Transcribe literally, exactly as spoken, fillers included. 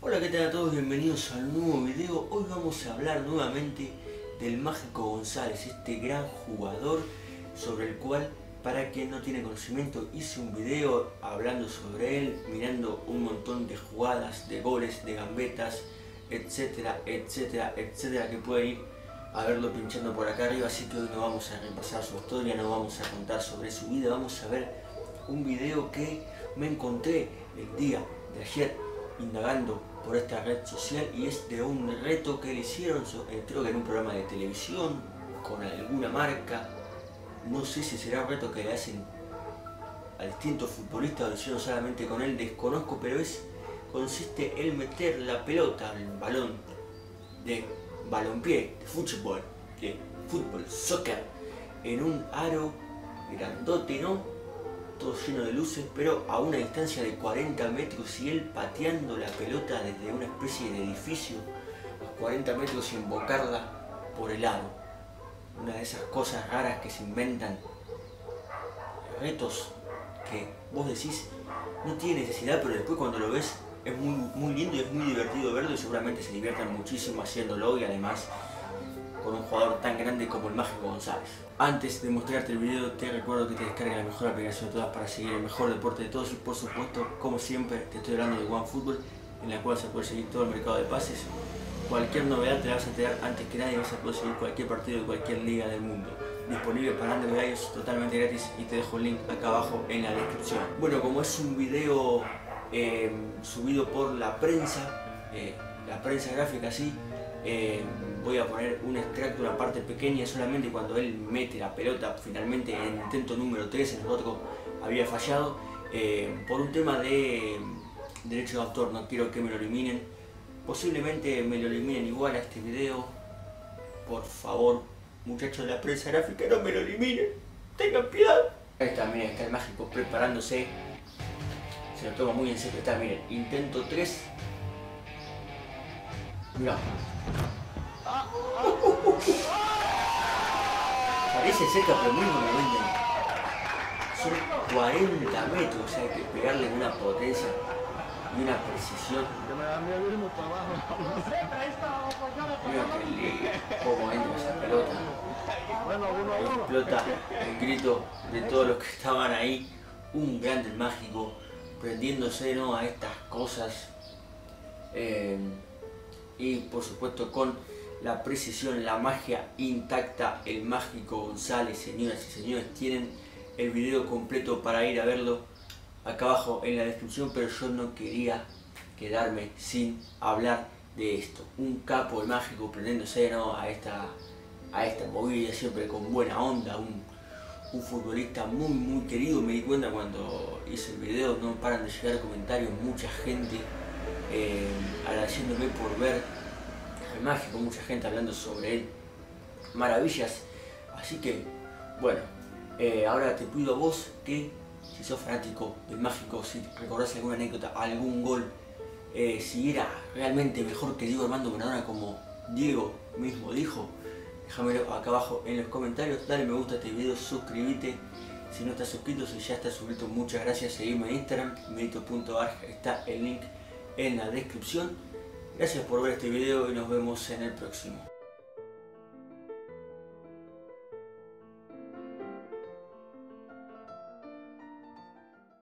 Hola, ¿qué tal a todos? Bienvenidos a un nuevo video. Hoy vamos a hablar nuevamente del Mágico González, este gran jugador sobre el cual, para quien no tiene conocimiento, hice un video hablando sobre él, mirando un montón de jugadas, de goles, de gambetas, etcétera, etcétera, etcétera, que pueden ir a verlo pinchando por acá arriba. Así que hoy no vamos a repasar su historia, no vamos a contar sobre su vida, vamos a ver un video que me encontré el día de ayer indagando por esta red social, y es de un reto que le hicieron, creo que en un programa de televisión con alguna marca. No sé si será un reto que le hacen a distintos futbolistas o lo hicieron solamente con él, desconozco, pero es consiste en meter la pelota, el balón de balompié, de fútbol, de fútbol, soccer, en un aro grandote, ¿no? Todo lleno de luces, pero a una distancia de cuarenta metros, y él pateando la pelota desde una especie de edificio a cuarenta metros y embocarla por el aro. Una de esas cosas raras que se inventan, retos que vos decís no tiene necesidad, pero después cuando lo ves es muy, muy lindo y es muy divertido verlo, y seguramente se diviertan muchísimo haciéndolo, y además con un jugador tan grande como el Mágico González. Antes de mostrarte el video, te recuerdo que te descargues la mejor aplicación de todas para seguir el mejor deporte de todos, y por supuesto, como siempre, te estoy hablando de OneFootball, en la cual se puede seguir todo el mercado de pases. Cualquier novedad te la vas a enterar antes que nadie, vas a poder seguir cualquier partido de cualquier liga del mundo. Disponible para Android y iOS, totalmente gratis, y te dejo el link acá abajo en la descripción. Bueno, como es un video eh, subido por la prensa, eh, la prensa gráfica, sí, Eh, voy a poner un extracto, una parte pequeña solamente cuando él mete la pelota finalmente en el intento número tres, en el otro había fallado eh, por un tema de derecho de autor. No quiero que me lo eliminen, posiblemente me lo eliminen igual a este video. Por favor, muchachos de la prensa gráfica, no me lo eliminen, tengan piedad. Ahí está, miren, está el Mágico preparándose, se lo toma muy en serio. Está, miren, intento tres. Mirá. Parece cerca, pero mismo me venden. Son cuarenta metros, o sea, hay que pegarle una potencia y una precisión. Mira que lindo cómo entra esa pelota. Explota el grito de todos los que estaban ahí. Un grande Mágico, prendiéndose, ¿no?, a estas cosas. Eh, y por supuesto con la precisión, la magia intacta, el Mágico González. Señoras y señores, tienen el video completo para ir a verlo acá abajo en la descripción, pero yo no quería quedarme sin hablar de esto. Un capo, el Mágico, prendiéndose, ¿no?, a esta, a esta movida, siempre con buena onda, un, un futbolista muy muy querido. Me di cuenta cuando hice el video, no paran de llegar comentarios, mucha gente Eh, agradeciéndome por ver al Mágico, mucha gente hablando sobre él, maravillas. Así que bueno, eh, ahora te pido a vos que, si sos fanático del Mágico, si recordás alguna anécdota, algún gol, eh, si era realmente mejor que Diego Armando Maradona, como Diego mismo dijo, déjamelo acá abajo en los comentarios. Dale me gusta a este video, suscríbete si no estás suscrito. Si ya estás suscrito, muchas gracias. Seguime en Instagram, medito punto arg, está el link en la descripción. Gracias por ver este video y nos vemos en el próximo.